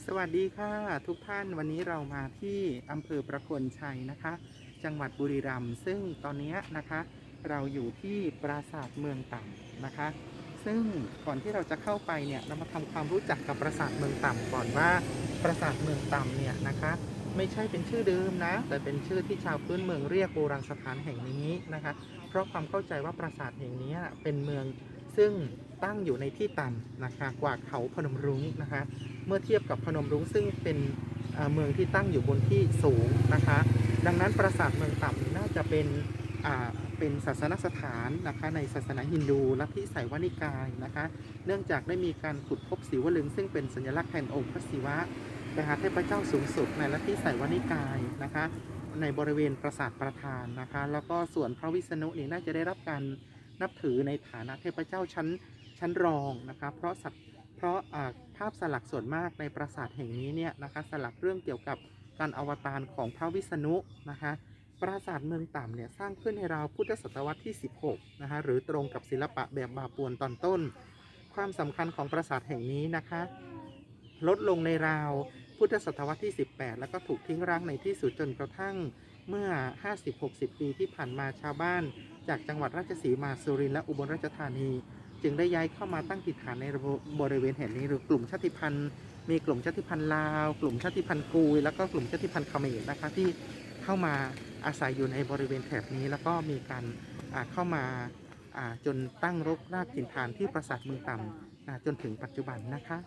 สวัสดีค่ะทุกท่านวันนี้เรามาที่อำเภอประโคนชัยนะคะจังหวัดบุรีรัมย์ซึ่งตอนนี้นะคะเราอยู่ที่ปราสาทเมืองต่ำนะคะซึ่งก่อนที่เราจะเข้าไปเนี่ยเรามาทำความรู้จักกับปราสาทเมืองต่ำก่อนว่าปราสาทเมืองต่ำเนี่ยนะคะไม่ใช่เป็นชื่อเดิมนะแต่เป็นชื่อที่ชาวพื้นเมืองเรียกโบราณสถานแห่งนี้นะคะเพราะความเข้าใจว่าปราสาทแห่งนี้เป็นเมืองซึ่งตั้งอยู่ในที่ต่ำนะคะกว่าเขาพนมรุ้งนะคะเมื่อเทียบกับพนมรุ้งซึ่งเป็นเมืองที่ตั้งอยู่บนที่สูงนะคะดังนั้นปราสาทเมืองต่ำน่าจะเป็นศาสนสถานนะคะในศาสนาฮินดูลัทธิไสยวนิกายนะคะเนื่องจากได้มีการขุดพบศิวลึงซึ่งเป็นสัญลักษณ์แทนองค์พระศิวะมหาเทพเจ้าสูงสุดในลัทธิไสยวนิกายนะคะในบริเวณปราสาทประธานนะคะแล้วก็ส่วนพระวิษณุนี่น่าจะได้รับการนับถือในฐานะเทพเจ้าชั้นรองนะคะเพราะภาพสลักส่วนมากในปราสาทแห่งนี้เนี่ยนะคะสลักเรื่องเกี่ยวกับการอวตารของพระวิษณุนะคะปราสาทเมืองต่ำเนี่ยสร้างขึ้นในราวพุทธศตวรรษที่16นะคะหรือตรงกับศิลปะแบบบาปวนตอนต้นความสำคัญของปราสาทแห่งนี้นะคะลดลงในราวพุทธศตวรรษที่18แล้วก็ถูกทิ้งร้างในที่สุดจนกระทั่งเมื่อ 50-60 ปีที่ผ่านมาชาวบ้านจากจังหวัดราชสีมาสุรินทร์และอุบลราชธานีจึงได้ย้ายเข้ามาตั้งถิ่นฐานในบริเวณแห่งนี้หรือกลุ่มชาติพันธุ์มีกลุ่มชาติพันธุ์ลาวกลุ่มชาติพันธุ์กุยแล้วก็กลุ่มชาติพันธุ์เขมรนะคะที่เข้ามาอาศัยอยู่ในบริเวณแถบนี้แล้วก็มีการเข้ามาจนตั้งรกรากถิ่นฐานที่ปราสาทเมืองต่ำจนถึงปัจจุบันนะคะ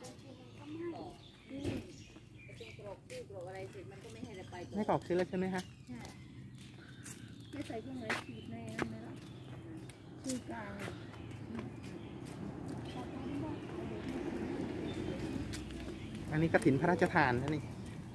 ไม่กรอกซื้อแล้วใช่ไหมคะใช่ไม่ใส่เครื่องเลยขีดในนั่นไหมล่ะคือกลางอันนี้กฐินพระราชทานนะนี่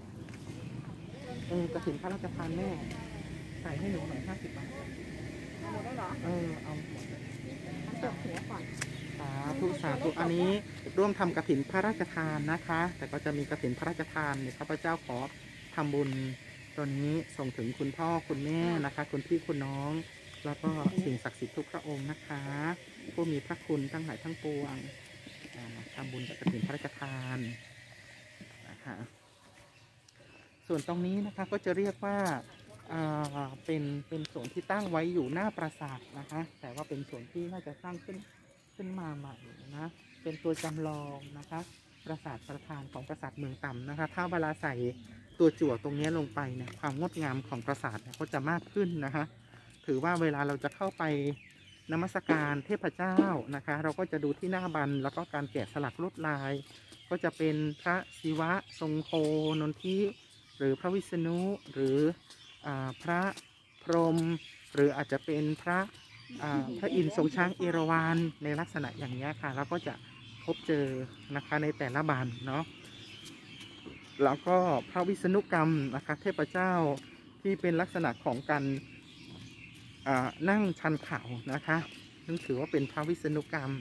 กฐินพระราชทานแม่ใส่ให้หนูหน่อย50 บาทเอาหมดแล้วเหรอเอาหมดจบหัวก่อนสาธุอันนี้ร่วมทำกฐินพระราชทานนะคะแต่ก็จะมีกฐินพระราชทานเนี่ยข้าพเจ้าขอทำบุญตัวนี้ส่งถึงคุณพ่อคุณแม่นะคะคุณพี่คุณน้องแล้วก็สิ่งศักดิ์สิทธิ์ทุกพระองค์นะคะผู้มีพระคุณทั้งหลายทั้งปวงทำบุญกับกฐินพระราชทานนะคะส่วนตรงนี้นะคะก็จะเรียกว่าเป็นส่วนที่ตั้งไว้อยู่หน้าปราสาทนะคะแต่ว่าเป็นส่วนที่น่าจะสร้างขึ้นมาใหม่นะเป็นตัวจำลองนะคะปราสาทประธานของปราสาทเมืองต่ำนะคะถ้าเวลาใส่ตัวจั่วตรงนี้ลงไปเนี่ยความงดงามของปราสาทเนี่ยก็จะมากขึ้นนะคะถือว่าเวลาเราจะเข้าไปนมัสการเทพเจ้านะคะเราก็จะดูที่หน้าบันแล้วก็การแกะสลักลวดลายก็จะเป็นพระศิวะทรงโคนนทิหรือพระวิษณุหรือพระพรหมหรืออาจจะเป็นพระอินทร์ทรงช้างเอราวัณในลักษณะอย่างนี้ค่ะแล้วก็จะพบเจอนะคะในแต่ละบันเนาะแล้วก็พระวิษณุกรรมนะคะเทพเจ้าที่เป็นลักษณะของการนั่งชันเข่านะคะซึ่งถือว่าเป็นพระวิษณุกรรม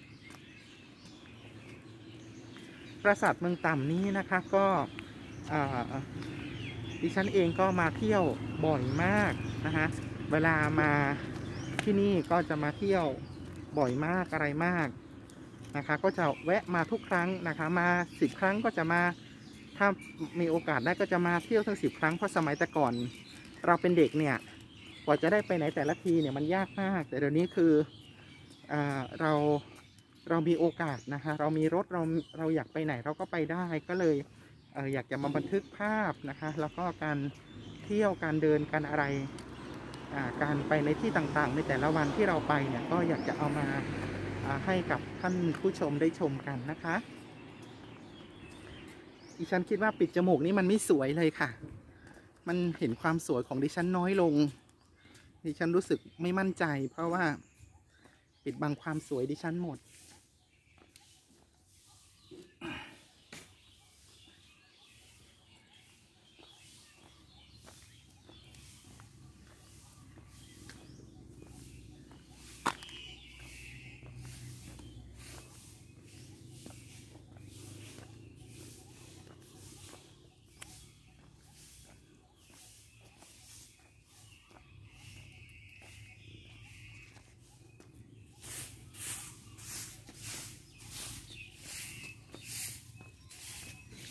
ปราสาทเมืองต่ำนี้นะคะก็ดิฉันเองก็มาเที่ยวบ่อยมากนะคะเวลามาที่นี่ก็จะมาเที่ยวบ่อยมากอะไรมากนะคะก็จะแวะมาทุกครั้งนะคะมา10 ครั้งก็จะมาถ้ามีโอกาสได้ก็จะมาเที่ยวทั้ง10 ครั้งเพราะสมัยแต่ก่อนเราเป็นเด็กเนี่ยกว่าจะได้ไปไหนแต่ละทีเนี่ยมันยากมากแต่เดี๋ยวนี้คือเรามีโอกาสนะคะเรามีรถเราอยากไปไหนเราก็ไปได้ก็เลยอยากจะมาบันทึกภาพนะคะแล้วก็การเที่ยวการเดินการอะไรการไปในที่ต่างๆในแต่ละวันที่เราไปเนี่ยก็อยากจะเอามาให้กับท่านผู้ชมได้ชมกันนะคะดิฉันคิดว่าปิดจมูกนี่มันไม่สวยเลยค่ะมันเห็นความสวยของดิฉันน้อยลงดิฉันรู้สึกไม่มั่นใจเพราะว่าปิดบังความสวยดิฉันหมด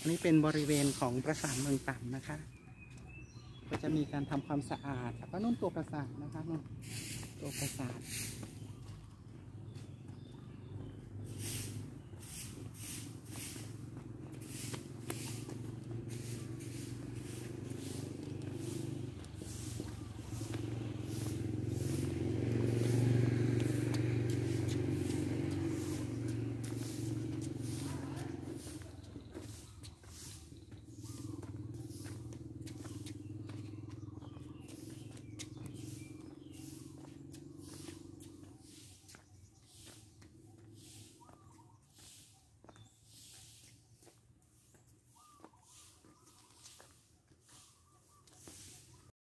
อันนี้เป็นบริเวณของปราสาทเมืองต่ำนะคะก็จะมีการทำความสะอาดแล้วก็นู่นตัวปราสาทนะคะนู่นตัวปราสาท